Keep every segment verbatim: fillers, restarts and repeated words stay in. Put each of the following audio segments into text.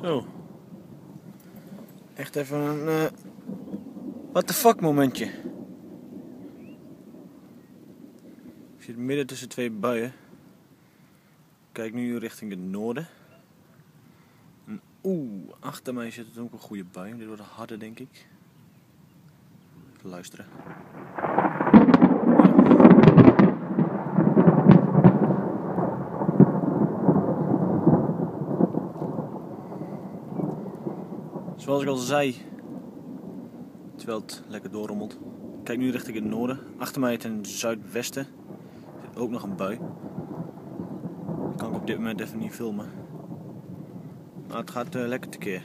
Zo. Echt even een uh, what the fuck momentje. Ik zit midden tussen twee buien. Kijk nu richting het noorden. En oeh, achter mij zit het ook een goede bui. Dit wordt harder, denk ik. Even luisteren. Zoals ik al zei, terwijl het lekker doorrommelt. Kijk nu richting het noorden. Achter mij ten zuidwesten zit ook nog een bui. Die kan ik op dit moment even niet filmen. Maar het gaat uh, lekker tekeer.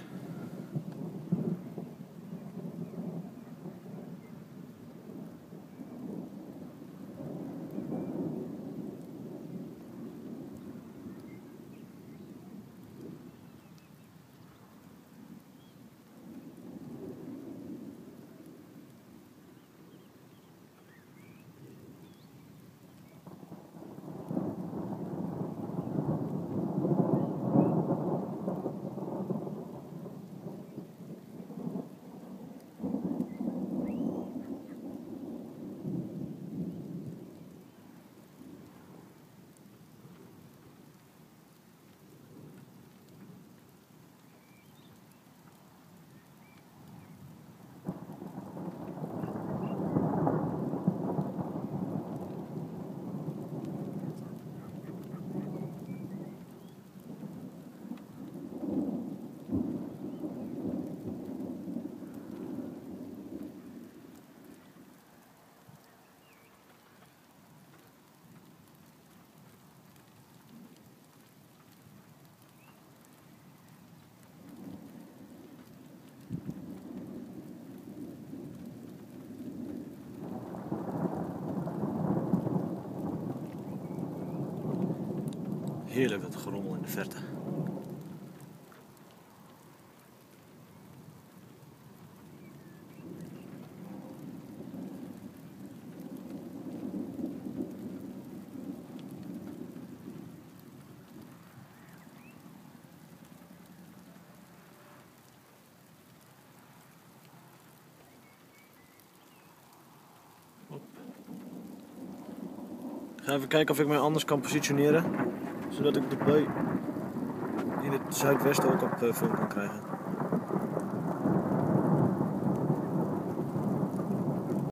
Heerlijk het gerommel in de verte. Hop. Ik ga even kijken of ik mij anders kan positioneren, zodat ik de bui in het zuidwesten ook op film kan krijgen.